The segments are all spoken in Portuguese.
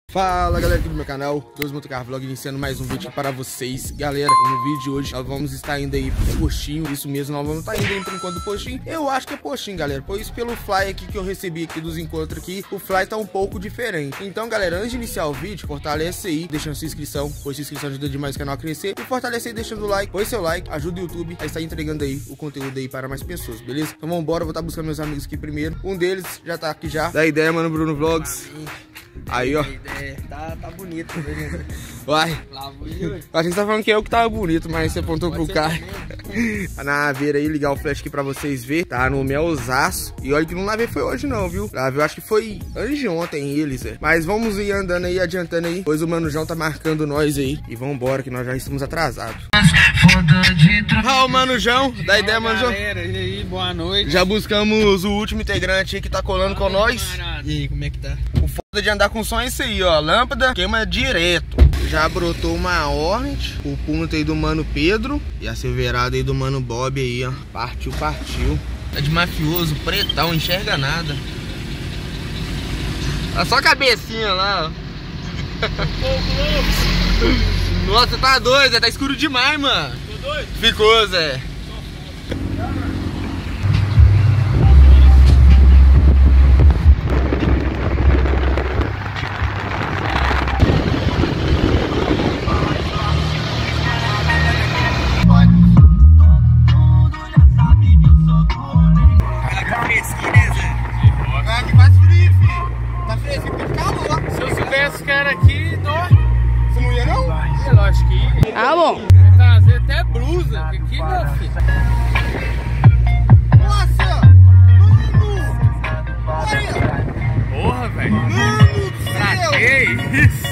Fala galera aqui do meu canal, Dois Motocar Vlog, iniciando mais um vídeo para vocês. Galera, no vídeo de hoje nós vamos estar indo aí pro postinho, isso mesmo, nós vamos estar indo aí por enquanto do postinho. Eu acho que é postinho, galera, pois pelo fly aqui que eu recebi aqui dos encontros aqui, o fly tá um pouco diferente. Então galera, antes de iniciar o vídeo, fortalece aí, deixando sua inscrição, pois sua inscrição ajuda demais o canal a crescer. E fortalece aí deixando o like, pois seu like ajuda o YouTube a estar entregando aí o conteúdo aí para mais pessoas, beleza? Então vambora, vou estar buscando meus amigos aqui primeiro. Um deles já tá aqui já, da ideia, mano, Bruno Vlogs. Aí, ó. Tá bonito, beleza? Vai. Achei que você tá falando que eu que tava bonito, mas você apontou pro cara. Tá na aveira aí, ligar o flash aqui pra vocês verem. Tá no melzaço. E olha que não lavei foi hoje não, viu? Lavei, eu acho que foi antes de ontem eles, Mas vamos ir andando aí, adiantando aí. Pois o Mano João tá marcando nós aí. E vambora, que nós já estamos atrasados. Ah, o Mano João, da ideia, Mano João. Galera, e aí, boa noite. Já buscamos o último integrante aí que tá colando com nós. E aí, como é que tá? O foda de andar com som é isso aí, ó. Lâmpada queima direto. Já brotou uma Hornet. O punto aí do Mano Pedro. E a silveirada aí do Mano Bob aí, ó. Partiu. É de mafioso, pretão, não enxerga nada. Olha só a cabecinha lá, ó. Nossa, tá doido, Zé. Tá escuro demais, mano. Ficou doido? Ficou, Zé. Ah, bom. Trazer até blusa, aqui, meu filho. Nossa! Mano! Olha! Porra, velho. Mano do Pra céu! que isso?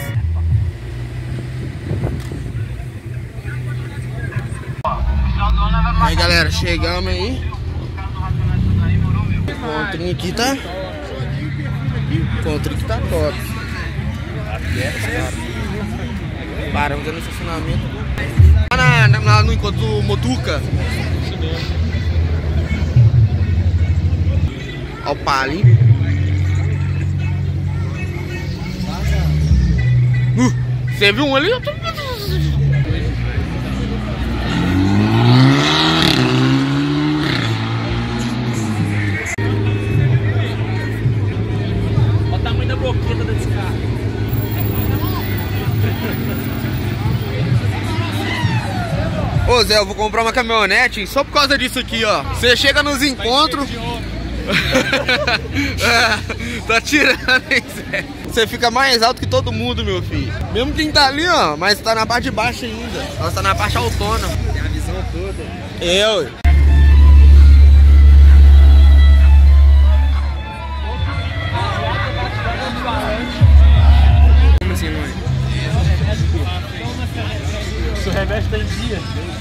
Aí, galera, chegamos aí. O encontrinho aqui tá... O encontrinho aqui tá top. Paramos no estacionamento. No encontro do Motuca. Olha o palinho. Você viu um ali? Olha o tamanho da boqueta desse carro. Ô Zé, eu vou comprar uma caminhonete só por causa disso aqui, ó. Você chega nos encontros. Tá tirando, hein, Zé? Você fica mais alto que todo mundo, meu filho. Mesmo quem tá ali, ó, mas tá na parte de baixo ainda. Nós tá na parte autona. Tem a visão toda. Eu. Como assim, mãe? Isso reveste tem dia.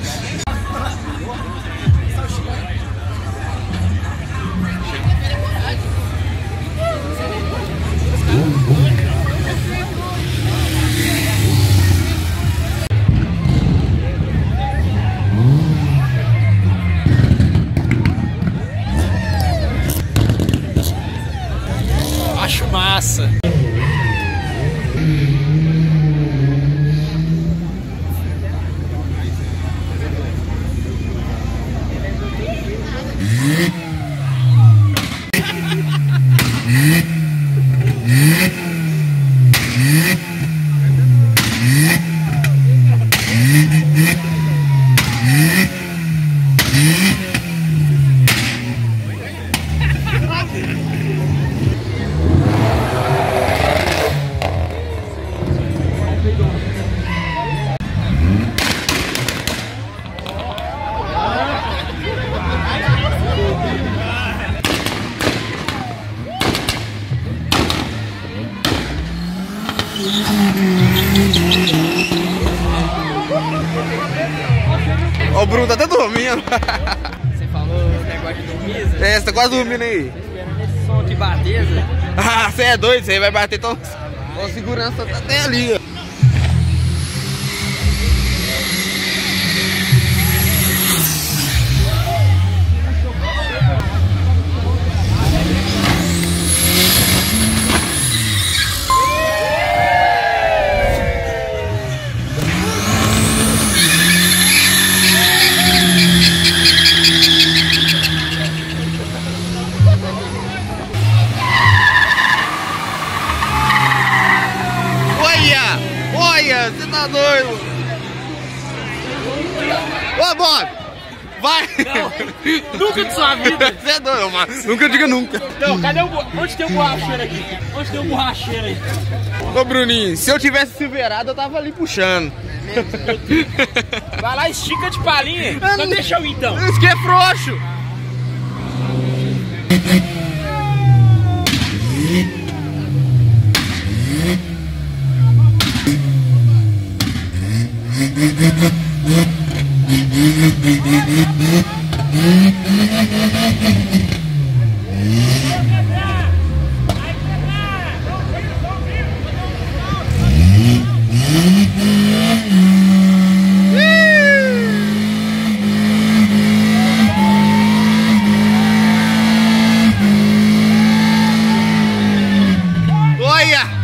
Acho massa. Ó, o Bruno tá até dormindo. Você falou o negócio de dormir, Zé? É, você tá quase dormindo aí. Tô esperando esse som de bater, Zé. Ah, você é doido, você vai bater tão... A segurança tá até ali, ó. velho. Você tá doido. Ô, Bob. Vai. Não. Nunca de sua vida. Você é doido, mano. Nunca diga nunca. Não, cadê o... Onde tem um borracheiro aqui? Onde tem um borracheiro aí? Ô, Bruninho, se eu tivesse silverado, eu tava ali puxando. Vai lá, estica de palhinha. Não deixa eu ir, então. Isso que é frouxo. Olha!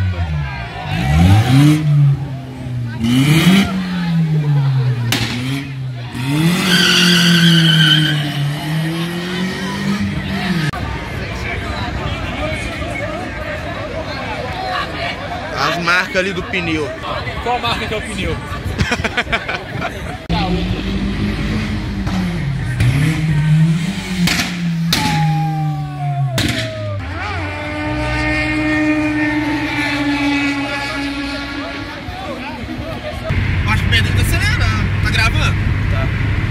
As marcas ali do pneu. Qual marca que é o pneu? Acho que o Pedro tá acelerando. Tá gravando? Tá.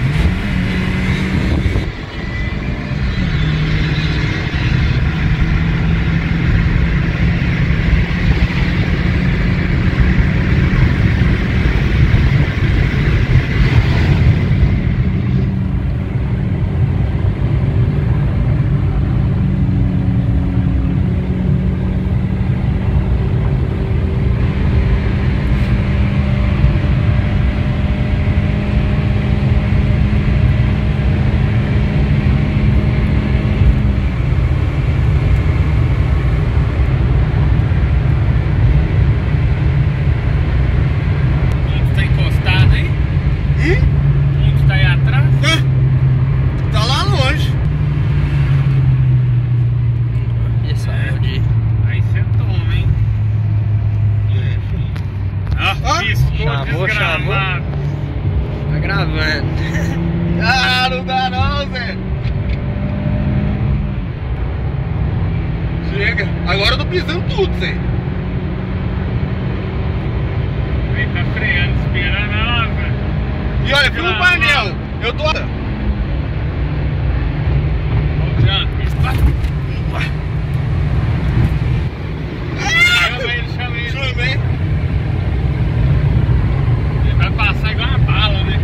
Tá lá longe. Aí você toma, hein? Chamou. Tá gravando. Ah, não dá não, Zé. Chega. Agora eu tô pisando tudo, Zé. Aí tá freando, esperando a obra. E olha, filma o painel. Eu tô... Chama ele. Chamei. Ele vai passar igual uma bala, né?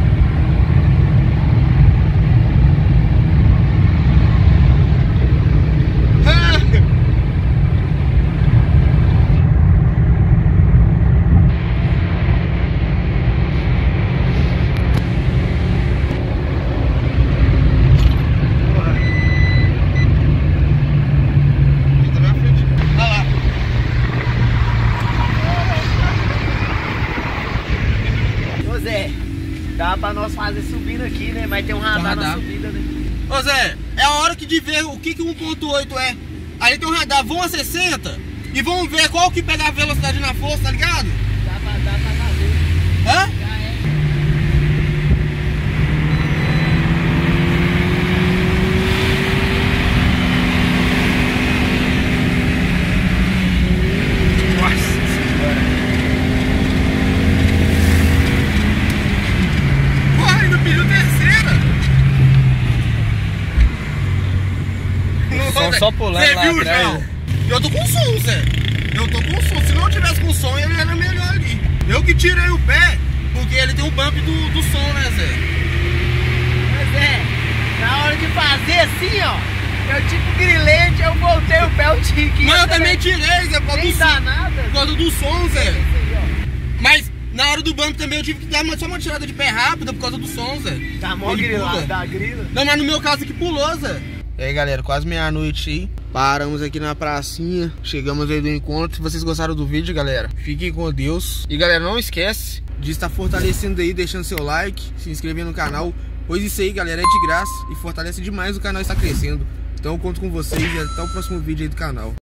Dá pra nós fazer subindo aqui, né? Mas tem um radar na subida, né? Ô Zé, é a hora de ver o que 1.8 é. Ali tem um radar, vão a 60 e vamos ver qual que pega a velocidade na força, tá ligado? Dá pra fazer. Hã? Já é. Só pulando Zé, lá viu, atrás. João? Eu tô com som, Zé. Eu tô com som. Se não tivesse com som, ele era melhor ali. Eu que tirei o pé, porque ele tem um bump do som, né, Zé? Mas na hora de fazer assim, ó, eu tipo grilete, eu voltei o pé, eu tinha que... Mas eu também tirei, Zé, por causa do som. nada. Por causa do som, Zé. Isso aí, Mas na hora do bump também eu tive que dar só uma tirada de pé rápida por causa do som, Zé. ó. Tá mó Ele grilado, pula. da grila. Não, mas no meu caso aqui pulou, Zé. E aí, galera, quase meia-noite aí. Paramos aqui na pracinha. Chegamos aí do encontro. Se vocês gostaram do vídeo, galera, fiquem com Deus. E, galera, não esquece de estar fortalecendo aí, deixando seu like, se inscrevendo no canal. Pois isso aí, galera, é de graça e fortalece demais o canal, está crescendo. Então eu conto com vocês e até o próximo vídeo aí do canal.